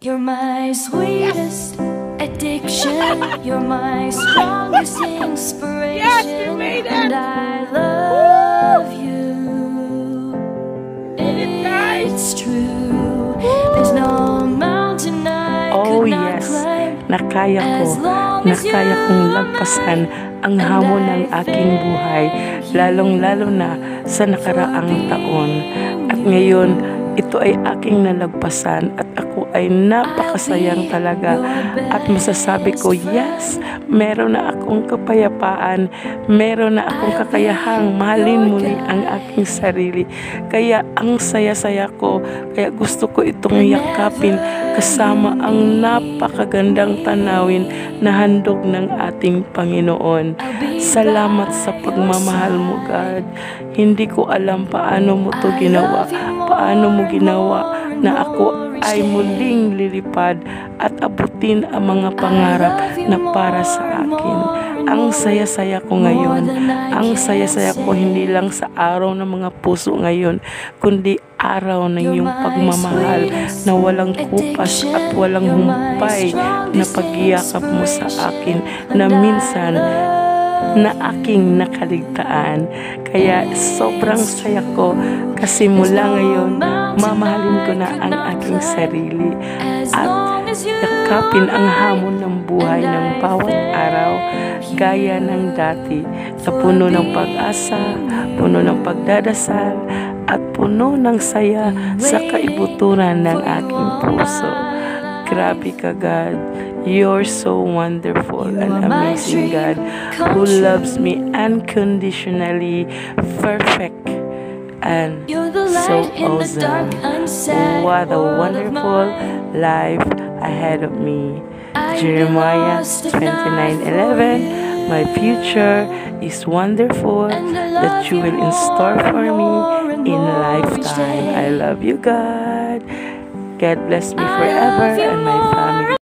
You're my sweetest addiction. You're my strongest inspiration. Yes, you made it! And I love you. It's true. There's no mountain I could not climb. Nakaya as ko. long as Nakaya you're kong by lagpasan my ang side. hamon ng And I aking buhay, thank lalong-lalo na sa nakaraang taon. At ngayon, ito ay aking nalagpasan at ako ay napakasayang talaga. At masasabi ko, yes, meron na akong kapayapaan, meron na akong kakayahang mahalin muli ang aking sarili. Kaya ang saya-saya ko, kaya gusto ko itong yakapin kasama ang napakagandang tanawin na handog ng ating Panginoon. Salamat sa pagmamahal mo, God. Hindi ko alam paano mo to ginawa, paano mo ginawa na ako ay muling lilipad at abutin ang mga pangarap na para sa akin. Ang saya-saya ko ngayon, ang saya-saya ko hindi lang sa araw ng mga puso ngayon, kundi araw ng iyong pagmamahal na walang kupas at walang humpay na pagyakap mo sa akin na minsan na aking nakaligtaan. Kaya sobrang saya ko kasi mula ngayon mamahalin ko na ang aking sarili at yakapin ang hamon ng buhay ng bawat araw gaya ng dati na puno ng pag-asa, puno ng pagdadasal at puno ng saya sa kaibuturan ng aking puso. Grabe ka, God. You're so wonderful and amazing, God, who loves me unconditionally, perfect, and so awesome. What a wonderful life ahead of me. Jeremiah 29:11. My future is wonderful that you will install for me in lifetime. I love you, God. God bless me forever and my family.